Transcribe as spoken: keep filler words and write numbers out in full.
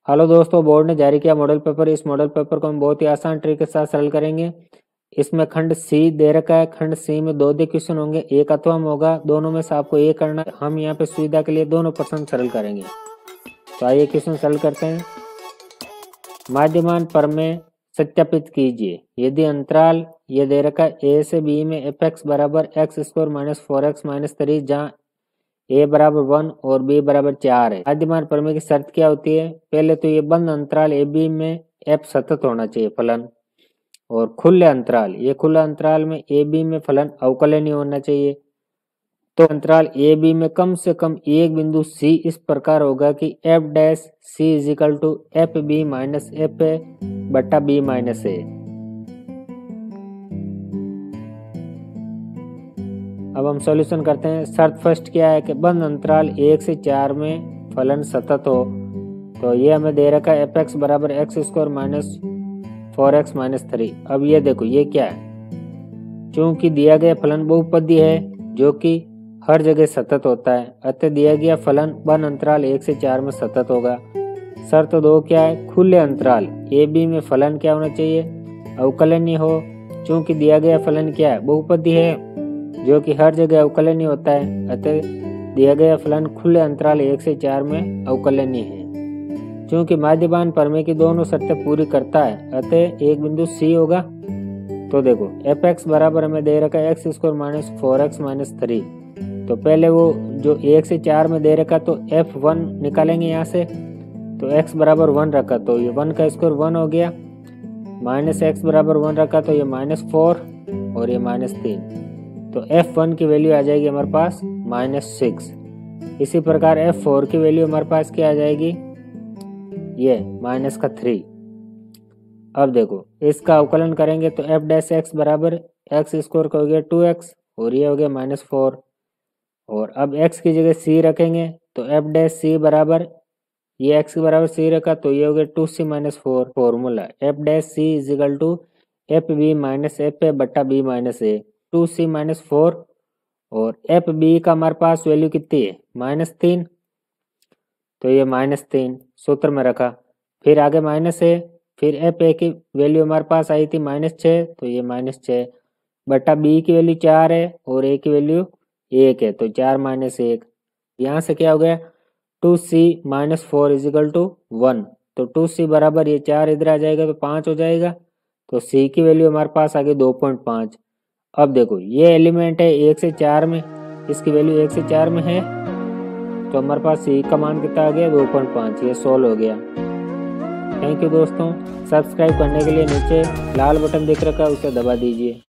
Hello दोस्तों, board ने जारी किया मॉडल पेपर। इस मॉडल पेपर को हम बहुत ही आसान ट्रिक के साथ सरल करेंगे। इसमें खंड सी दे रखा है। खंड सी में दो दो क्वेश्चन होंगे, एक अथवा में होगा। दोनों में से आपको एक करना है। हम यहाँ पे सुविधा के लिए दोनों प्रश्न सरल करेंगे। तो आइए क्वेश्चन सरल करते हैं। माध्यमान प्रमेय सत्यापित कीजिए। यदि अंतराल ये दे रखा है ए से बी में एफ एक्स बराबर X square minus four X minus three, जहाँ ए बराबर वन और बी बराबर चार है। माध्यमान प्रमेय की शर्त क्या होती है? पहले तो ये बंद अंतराल ए बी में एफ सतत होना चाहिए फलन, और खुले अंतराल ये खुला अंतराल में ए बी में फलन अवकलनीय होना चाहिए। तो अंतराल ए बी में कम से कम एक बिंदु सी इस प्रकार होगा कि F dash C is equal to F B minus F A बटा बी माइनस ए। अब हम सॉल्यूशन करते हैं। शर्त फर्स्ट क्या है कि बंद अंतराल एक से चार में फलन सतत हो। तो ये हमें दे रखा है एफ एक्स बराबर X square minus four X minus three. अब ये देखो ये क्या है, चूंकि दिया गया फलन बहुपदी है जो कि हर जगह सतत होता है, अतः दिया गया फलन बंद अंतराल एक से चार में सतत होगा। शर्त दो क्या है? खुले अंतराल ए बी में फलन क्या होना चाहिए? अवकलनीय हो। चूंकि दिया गया फलन क्या है? बहुपदी है जो कि हर जगह अवकलनीय होता है, अतः दिया गया फलन खुले अंतराल एक से चार में अवकलनीय है। चूंकि माध्यमान प्रमेय की दोनों शर्तें पूरी करता है, अतः एक बिंदु सी होगा। तो देखो एफ एक्स बराबर हमें दे रखा है X square minus four X minus three. तो पहले वो जो एक से चार में दे रखा तो एफ वन निकालेंगे यहाँ से। तो एक्स बराबर वन रखा तो ये वन का स्क्वायर वन हो गया, माइनस एक्स बराबर वन रखा तो ये माइनस फोर और ये माइनस तीन। तो एफ वन की वैल्यू आ जाएगी हमारे पास माइनस सिक्स। इसी प्रकार एफ फोर की वैल्यू हमारे पास क्या आ जाएगी? ये माइनस का थ्री। अब देखो इसका अवकलन करेंगे तो एफ डैश एक्स बराबर एक्स स्क्वायर का हो गया टू एक्स और ये हो गया माइनस फोर। और अब एक्स की जगह सी रखेंगे तो एफ डैश सी बराबर ये एक्स के बराबर सी रखा तो ये हो गया two C minus four. Formula F dash C is equal to F B minus F A बटा B minus A. Two C minus four और एफ बी का हमारे पास वैल्यू कितनी है? माइनस तीन। तो ये माइनस तीन सूत्र में रखा। फिर आगे माइनस है, फिर एफ ए की वैल्यू हमारे पास आई थी माइनस छः, तो ये माइनस छः बटा बी की वैल्यू चार है और ए की वैल्यू एक है, तो चार माइनस एक। यहाँ से क्या हो गया? Two C minus four is equal to one. तो टू सी बराबर ये चार इधर आ जाएगा तो पाँच हो जाएगा। तो सी की वैल्यू हमारे पास आ गई दो पॉइंट पाँच। अब देखो ये एलिमेंट है एक से चार में, इसकी वैल्यू एक से चार में है, तो हमारे पास सी का मान कितना आ गया? दो पॉइंट पाँच। ये सोल्व हो गया। थैंक यू दोस्तों। सब्सक्राइब करने के लिए नीचे लाल बटन दिख रखा है, उसे दबा दीजिए।